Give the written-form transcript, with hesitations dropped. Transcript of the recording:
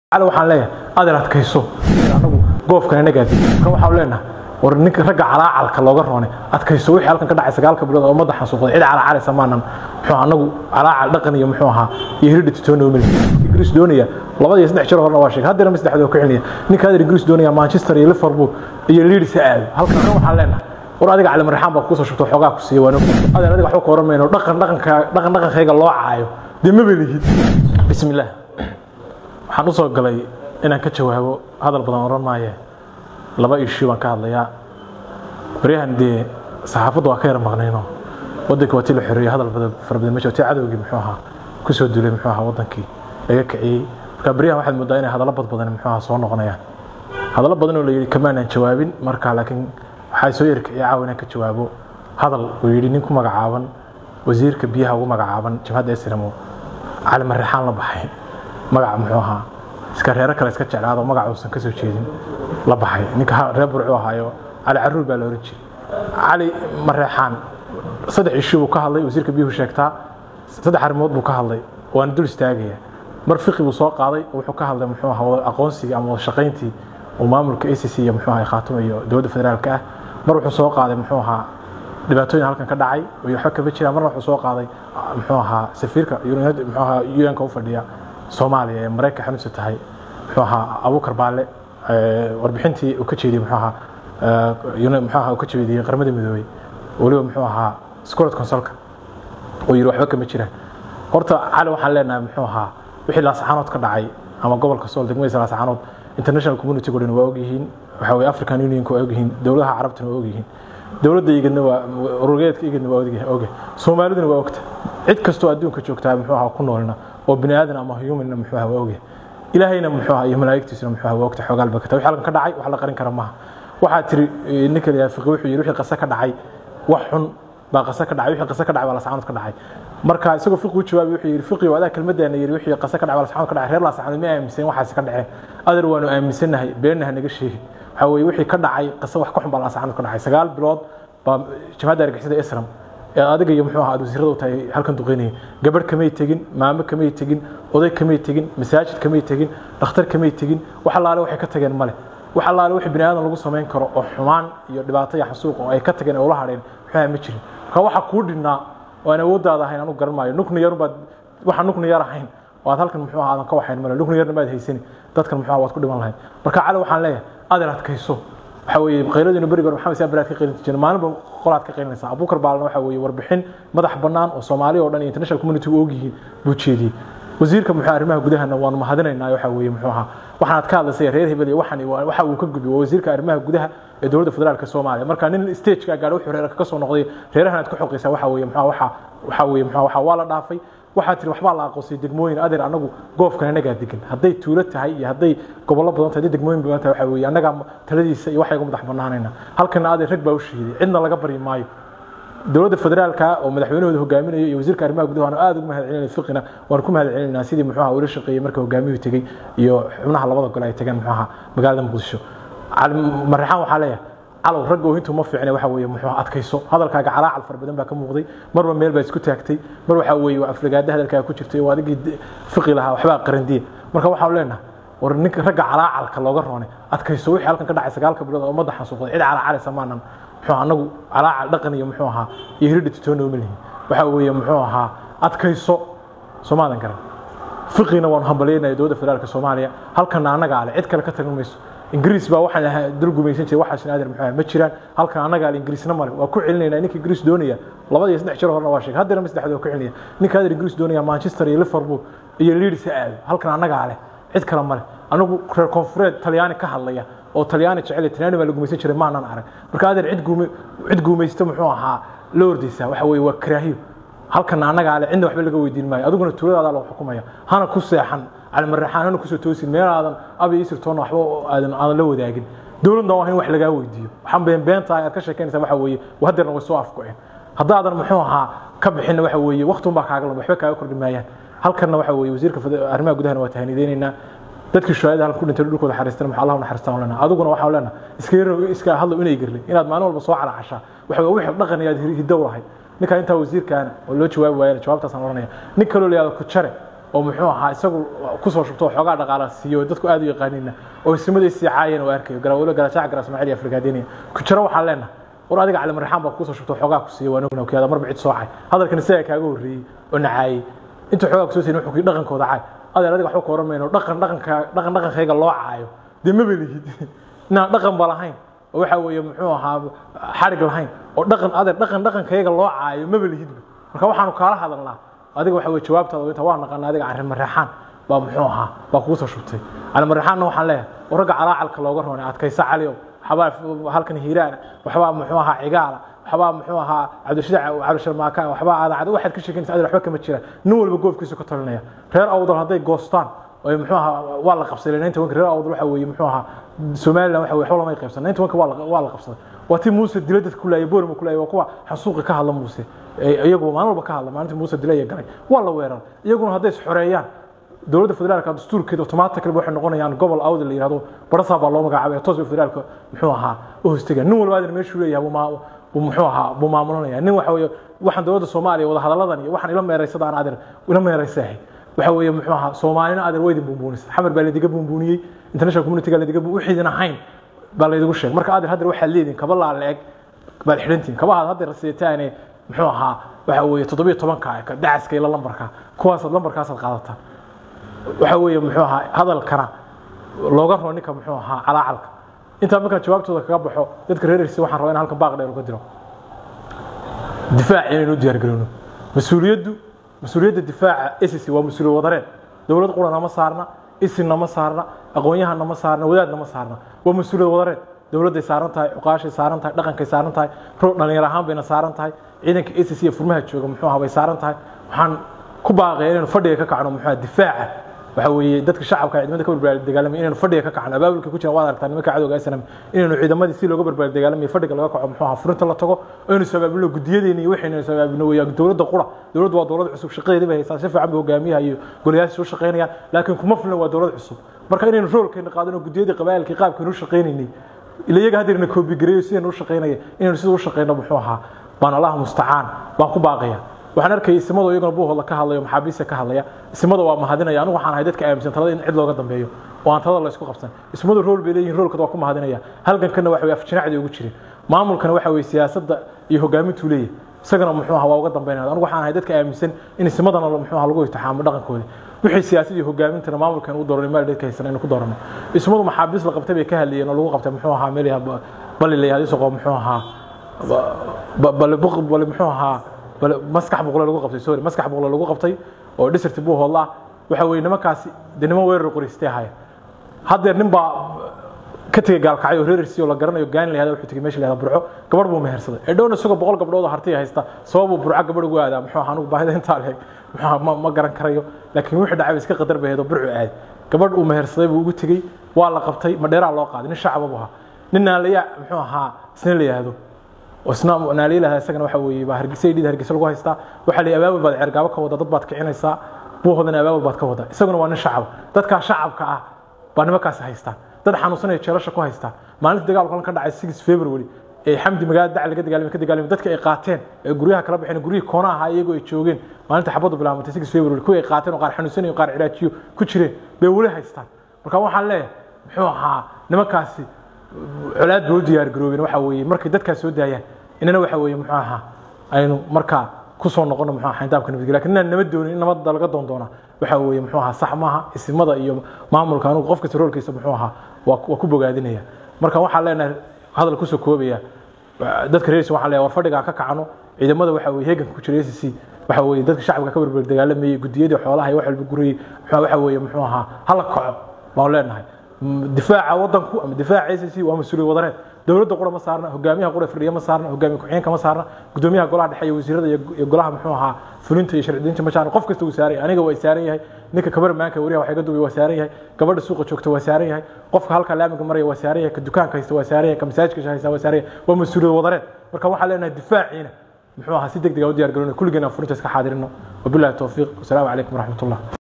على waxaan leeyahay aad adkayso anagu goofkan anaga kan waxaan leenahay war ninka rag calaalka looga roonay adkayso wixii halkan ka dhacay sagaalka bilood oo madaxa suuqday cid calaal samaanan wuxuu anagu calaal dhaqan iyo muxuu ahaa iyo hiridda toonoo meel Ingiriis doonaya labada iyo saddex jeer horna waa sheeg haddana saddexdo ku xilniya ninka aad Ingiriis doonaya Manchester iyo Liverpool iyo Leeds aad halkan waxaan leenahay war adiga cali marxaan baa ku soo shubto xogaa ku sii waano adiga wax ku horumayno dhaqankayga loo caayo dima belihid bismillaah waxaan u soo galay inaan ka jawaabo hadal badan oran maaye laba issue baan ka hadlayaa bariyahan dee saxaafaddu waa ka yar maqnayno wadanka waa la xiriyo hadal badan farbadan ma jirto cadawgii muxuu ahaa ku soo duulay muxuu ahaa wadankii laga kiciyay marka bariyahan waxaad moodaa inay hadallo badan muxuu ahaa soo noqonayaan hadallo badan oo la yiri kamaan aan jawaabin marka laakiin waxay soo yarkay caawina ka jawaabo hadal uu yiri nin ku magacaaban wasiirka biyaha ugu magacaaban jabhadda Islaamo cali marxaan la baxay magac muxuu ahaa iska reer kale iska jeclaado magac uusan ka soo jeedin la baxay ninka reer burco ahaayo cali caruur baa la oran jiray cali marxaan saddex issue ka hadlay wasiirka biyuhu sheegtaa saddex arrimood buu ka hadlay waan dul istaagaya mar fiqi buu soo qaaday wuxuu ka hadlay muxuu ahaa aqoonsiga ama shaqayntii oo maamulka ACC iyo muxuu ahaa Khaatimo iyo dowladda federaalka ah mar wuxuu soo qaaday muxuu ahaa dhibaatooyin halkan ka dhacay oo waxa ka jira marna wuxuu soo qaaday muxuu ahaa safiirka muxuu ahaa UN-ka u fadhiya Soomaaliya ee Mareykanka xanuunsan tahay muxuu ahaa Abuukar Baale warbixintii uu ka jeediyay muxuu ahaa muxuu ahaa uu ka jeediyay qaramada midoobay waliba muxuu ahaa Security Council-ka oo yiri waxba kama jiraan horta cali waxaan leenahay muxuu ahaa wixii la saxanood ka dhacay ama gobolka Sool degmada la saxanood international community go'an waa ogyihiin waxa way African Union ku ogyihiin dawladaha carabtuna waa ogyihiin dawladda iyagana waa urugeedka iyagana waa ogyihiin Soomaaliduna waa ogta cid kasto adduunka joogtaa muxuu ahaa ku noolna oo bini aadan ama human muxuu ahaa waa ogyahay ilaahayna muxuu ahaa iyo malaa'igtiisuna muxuu ahaa waa ogta xogaal bakata wixii halkan ka dhacay wax la qarin kara maaha waxa tiri ninka yaa fiqi wuxuu yiri wixii qasa ka dhacay wax xun baa qasa ka dhacay wixii qasa ka dhacay wala saxanood ka dhacay marka isagoo fiqi jawaab wuxuu yiri fiqi wada kelmadana yiri wixii qasa ka dhacay wala saxanood ka dhacay reer la saxanood ma aaminsan waxaas ka dhacay adar waanu aaminsanahay beenaha naga sheegay waxa way wixii ka dhacay qasa wax ku xun baa la saxanood ka dhacay 9 bilood baa jamaacada argixisada Islam adiga iyo muxuu ahaa wasiiradu tahay halkan duqeynay gabadh kamay tagin maamo kamay tagin oday kamay tagin masaajid kamay tagin dhakhtar kamay tagin waxa laale waxay ka tageen male waxa laale wixii bini aadan lagu sameyn karo oo xumaan iyo dhibaato iyo xasuuq oo ay ka tageen oo la hadheen waxa ma jirin ka waxa ku dhinaa oo aan awooddaada ahayn anu garmaayo nukni yar baad waxa nukni yar ahayn oo aad halkan muxuu ahaa ka waxayn male nukni yarna baad haysan dadkan muxuu ahaa waad ku dhiman lahayd marka cali waxaan leeyahay aad adkayso waxa weeye qeyladina bariga maxamed saab baraad ka qeylin jireen maalinba qolaad ka qeylinaysa Abuukar Baalna waxa weeye warbixin madax banaan oo Soomaaliya oo dhan international community oo ogyihiin buu jeediyay wasiirka muxuu arrimaha gudaha waan mahadinaynaa waxa weeye muxuu ahaa waxaad ka hadlaysay reer hebel iyo waxa uu ka gudbiyay wasiirka arrimaha gudaha ee dowladda federaalka Soomaaliya marka nin stage-ka gaar wuxuu reer ka soo noqday reerahan aad ku xoqaysaa waxa weeye waxa waa la dhaafay waxa tiri waxba la aqoonsay degmooyin adeer anagu goofkan anaga degan haday tuulo tahay iyo haday gobollo badan tahay degmooyin badan tahay waxa weeye anaga taladiisa iyo waxay ugu madax banaanayna halkan adeer rag baa u sheegay cidna laga bari maayo dowladda federaalka oo madaxweynahooda hogaaminayo iyo wasiirka arrimaha gudaha aad ugu mahadcelinay fiqina waan ku mahadcelinaynaa sidii muxuu ahaa ula shaqeeyay marka hogaamiyuhu tagay iyo xubnaha labada gol ay tageen muxuu ahaa magaalada Muqdisho marxaan waxa leeyahay calow rag oo intuu ma fiicnay waxa weeye muxuu adkayso hadalkaaga calaacal farbadan baa ka muuqday marba meel baa isku taagtay mar waxa weeye afrigaada hadalkaaga ku jirtay oo adigii fiqi lahaa waxba qarandiye marka waxa leenahay war ninka rag calaalka looga roonay adkayso wixii halkan ka dhacay sagaalka bilood oo madaxa suuqday cid calaal samaanan muxuu anagu calaacal dhaqan iyo muxuu ahaa iyo hiridda toonoo meel waxa weeye muxuu ahaa adkayso Soomaalian garan fiqina waan hambalyeynaa dowladda federaalka Soomaaliya halkan anaga ale cid kale ka tagin mayso Ingiriis baa waxaan ahaa dul gumaysan jiray waxa sinaadir muxuu ma jiraan halkan anaga Ingiriisna mar waa ku celinayna ninka Ingiriis doonaya labada iyo saddex jeer horna waa sheeg haddana saddexdo ku celinaya ninka Ingiriis doonaya Manchester iyo Liverpool iyo Leeds aad halkan anaga ale cid kale mar anagu reer koonfureed Talyaani ka hadlaya oo Talyaani jecel Talyaani baa lagu gumaysan jiray ma aanan arag marka adeer cid gumaysta muxuu ahaa la ordaysa waxa weeye waa karaahiyo halkan anaga ale cidna waxba laga weydiin maayo adiguna tuuladaada la xukumaya hana ku seexan على مرحان أنا كسر توسين مير هذا أبي يصير تونا حبوا هذا لو ذاكين دول النواهين وح لقاه ويديو وحن بين طاير كشة كان سبحة ويا وهدرنا وسواف كوين هذا محوها كب حنا وحوي وقتهم بقى عقلهم وحبك يأكل المايان هل كنا وحوي وزير كف أرمى جودهنا وتهني ديننا تذكر شوية هل كنا تقول لكم حرستنا محلها ونحرستنا لنا هذا قلنا وحولنا إسكير هلا وين يقرلي إن هذا معنا البصوا على عشاء وحوي وحب نغني هذه الدورة هاي نك أنت وزير كان ولو شوية وين شوية تصنعونية نكلوا لي هذا كتشرة oo muxuu ahaa isagu ku soo shubto xogaa dhaqaale siiyo dadku aad u yaqaanina oo ismadiisa caayeen oo arkayo garawlo garaajac garas Ismaaciil Afrikaadiniya ku jira waxa leenahay war adiga cali marxaan baa ku soo shubto xogaa ku siiyo waana kiyada marba cid soocay hadalkan isaga kaaga horreeyay oo nacaay inta xogaa ku soo siin wuxuu dhaqankooda caay adeer adiga wax ku oranmayno dhaqankayga loo caayo dima belihid dhaqan balahayn oo waxa weeye muxuu ahaa xarig lahayn oo dhaqankayga loo caayo ma belihid marka waxaanu kala hadalnaa adiga waxa weeye jawaabtaada inta waan naqaan adiga arrin marxaan baa muxuu ahaa baa ku soo shubtay cali marxaan waxaan leeyahay waraga calaacalka looga roonay adkaysa caliyo waxba halkan hiiraan waxba muxuu ahaa cigaala waxba muxuu ahaa cabdishaac maaka waxba aad waxaad ka sheekanaysaa aad waxba kama jira nin walba goobkiisa ka talinaya reer awdal haday goostaan oo muxuu ahaa waa la qabsaday inta reer awdal waxa weeye muxuu ahaa Soomaaliland waxa weeye xawla ma qaybsan inta waa la qabsaday waati Muuse dilada ku laayay boorma ku laayay kuwa xasuuq ka hadla Muuse iyagu maalin walba ka hadla maalinta Muuse dilay galay waa la weerar iyaguna haday is xoreeyaan dawladda federaalka dastuurkeeda automatically waxay noqonayaan gobol awd la yiraahdo barasa baa loo magacaabay toos federaalka muxuu ahaa oo hoostiga nin walba meeshuu leeyahay muxuu ahaa buu maamulanaya nin waxa weeye waxaan dawladda Soomaaliya wada hadaladan iyo waxaan ila meeraysadaan adeer ila meeraysahay waxa weeye muxuu ahaa Soomaalina adeer weydin buunbuunisay xamar baa la diga buunbuuniyay international community ga la diga wixii ahayn baa la idigu sheegay marka adeer hadda waxa leedin kaba la leeg baa xirantiin kaba hadda rasiitaane muxuu ahaa waxa weeye 17 ka dacaska ila lambarka kuwaas lambarkaas qaadata waxa weeye muxuu ahaa hadalkana looga roo ninka muxuu ahaa calaacalka inta marka jawaabtooda kaga baxo dadka reeraysi waxaan rabaa in halkan baaq dheer uga diro difaac inuu diyaar garowno mas'uuliyadda difaaca SSC waa mas'uuliyad wadareed dawlad qurana ma saarna isina ma saarna aqoonyahanna ma saarna wadaadna ma saarna waa mas'uuliyad wadareed dawladda saaran tahay uqaashay saaran tahay dhaqanka saaran tahay dhalinyaro ahaan bayna saaran tahay ciidanka SSC ee furmaha jooga muxuu ahaa bay saaran tahay waxaan ku baaqay inuu fadhiga ka kacno muxuu difaaca waxa weeye dadka shacabka ciidamada ka barbaar dagaalamay inaan fadhiga ka kacno abaabulka ku jira waad aragtaan nimanka cadowga aysan inaan ciidamadii si looga barbaar dagaalamay fadhiga laga kaco muxuu ahaa furinta la tago inuu sabaabilo gudiyadeena iyo wixii sabaabino way dawladda qura dawladdu waa dawlad cusub shaqadeeda bay haysaa si fiican hogaamiyaha iyo goliyaasha soo shaqeynayaan laakiin kuma filna waa dawlad cusub marka inaan roolkeena qaadano gudiyada qabaa'ilka qaabka inuu shaqeynayni ila iyaga hadirna koobi gareeyo si inuu shaqeynaya inaan sidoo u shaqeyno muxuu ahaa baan Allah musta'aan baan ku baaqaya waxaan arkay ismada iyaguna buuhooda ka hadlayo maxaabiista ka hadlaya ismada waa mahadinaya anigu waxaan ahay dadka aaminsan talada in cid looga dambeeyo oo aan talada la isku qabsan ismadu rool bay leeyihiin roolkooda waa ku mahadinaya halkan kana waxa way afjinaacdi ugu jireen maamulkana waxa way siyaasadda iyo hogaamintu leeyahay isagana muxuu ahaa waa uga dambeynaya anigu waxaan ahay dadka aaminsan in ismadana muxuu ahaa lagu itixaamo dhaqankooda wixii siyaasadii hogaamintana maamulkan uu dooranay meel dadka haysan inuu ku doorano ismadu maxaabiis la qabtay bay ka hadlayeen oo lagu qabtay muxuu ahaa meelaha bal leeyahay soo muxuu ahaa bal muxuu ahaa maskax boqol lagu qabtay sorry maskax boqol lagu qabtay oo district buu hoolaa waxa weey nimankaasi dinimo weerar qoristay haya hadda nin baa ka tagay gaalkacay oo reerisi oo la garanayo gaan leeyahay wuxuu tagay meesha leeyahay burco gabadh buu mehersaday ee dhown isagoo 100 gabdhood oo hartay haysta sabab uu burco gabadh ugu aadaa muxuu ahaan baahida inta leeg ma garan karayo laakiin wuxuu dhacay iska qadar baheedo burco aad gabadh uu mehersaday buu ugu tagay waa la qabtay ma dheeraa loo qaaday nin shacab buu ahaa ninna leeyahay muxuu ahaa isna leeyahay وسنام ناليلها سكن waxa weey ba hargeysa hargeysa lagu haystaa waxa la abaabul baad cirgaabo ka wada dad baad kicinaysa buuhodana abaabul baad ka wada isaguna waa nin shacab dadka shacabka ah baa nimankaas haystaa dad xanuunsanay jeelasha ku haystaa maalinta dagaalku ka dhacay 6 February ee xamdi magaalada dac laga dagaalamay dadka ay qaateen ee guryaha kala bixin guryaha koonaha iyagoo ay joogeen maalinta xabadu bilaabantay 6 February ku ay qaateen oo qaar xanuunsanay qaar cilaajiyo ku jireen bay wali haystaan marka waxaan leeyahay muxuu ahaa nimankaasi culaad buu diyaar garoobeen waxa weeye markay dadka soo daayaan inana waxa weeye muxuu ahaa aynu marka ku soo noqono muxuu ahaa intaabka nabadgelyo laakiin nabad doonay in nabad laga doondoona waxa weeye muxuu ahaa sax maaha ismada iyo maamulka anigu qofka roolkiisa muxuu ahaa waa ku bogaadinaya marka waxa leenahay hadal ku soo koobaya dadka reerkiisa waxa leeyahay war fadhiga ka kacano ciidamada waxa weeye heegan ku jiray SSC waxa weeye dadka shacabka ka barbar dagaalamay gudiyada xoolaha wax walba guriyay waxa weeye muxuu ahaa hal kaco baan leenahay difaaca wadanku ama difaaca SSC waa mas'uuliyad wadareed dawladda qura ma saarna hogaamiyaha qura fadhiya ma saarna hogaamiye ku-xigeenka ma saarna gudoomiyaha golaha dhexe iyo wasiirada iyo golaha muxuu ahaa fulinta iyo sharciyeynta ma saarna qof kasta uu saaray aniga way saaran yahay ninka kabarmaanka wariyaha waxa iga duubay waa saaran yahay gabadha suuqa joogta waa saaran yahay qofka halka laamiga maraya waa saaran yahay ka dukaanka haysta waa saaran yahay ka masaajidka haysta waa saaran yahay waa mas'uuliyad wadareed marka waxa leenahay difaaciina muxuu ahaa si degdeg ah u diyaar garoonay kulligeena furinta iska xaadirino wabillahi tawfiiq wassalaamu calaykum waraxmatullaah